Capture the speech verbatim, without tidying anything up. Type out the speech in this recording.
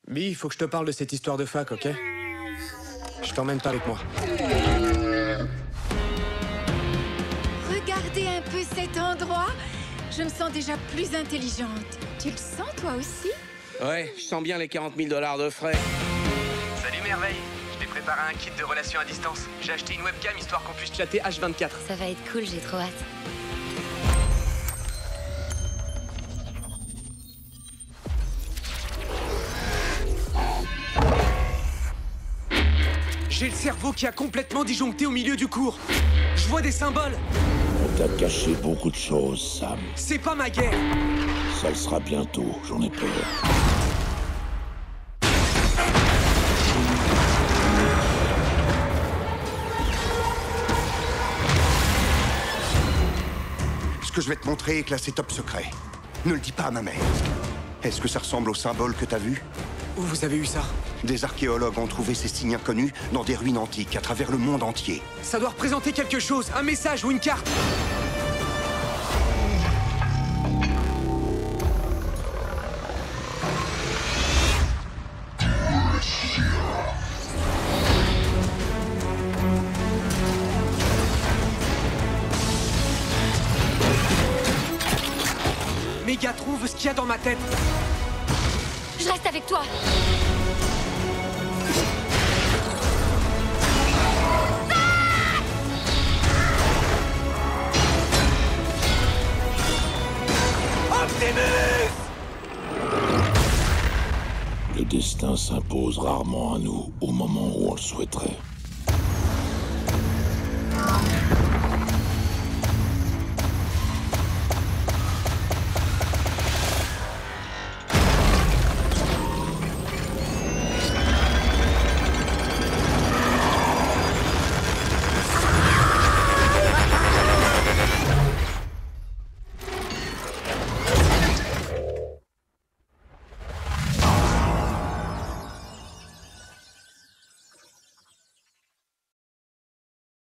Bi, il faut que je te parle de cette histoire de fac, ok? Je t'emmène pas avec moi. Regardez un peu cet endroit. Je me sens déjà plus intelligente. Tu le sens, toi aussi? Ouais, je sens bien les quarante mille dollars de frais. Salut Merveille, je t'ai préparé un kit de relations à distance. J'ai acheté une webcam histoire qu'on puisse chatter H vingt-quatre. Ça va être cool, j'ai trop hâte. J'ai le cerveau qui a complètement disjoncté au milieu du cours. Je vois des symboles. On t'a caché beaucoup de choses, Sam. C'est pas ma guerre. Ça le sera bientôt, j'en ai peur. Ce que je vais te montrer est classé top secret. Ne le dis pas à ma mère. Est-ce que ça ressemble au symbole que t'as vu? Où vous avez eu ça? Des archéologues ont trouvé ces signes inconnus dans des ruines antiques à travers le monde entier. Ça doit représenter quelque chose, un message ou une carte. Méga trouve ce qu'il y a dans ma tête. Je reste avec toi. Le destin s'impose rarement à nous au moment où on le souhaiterait.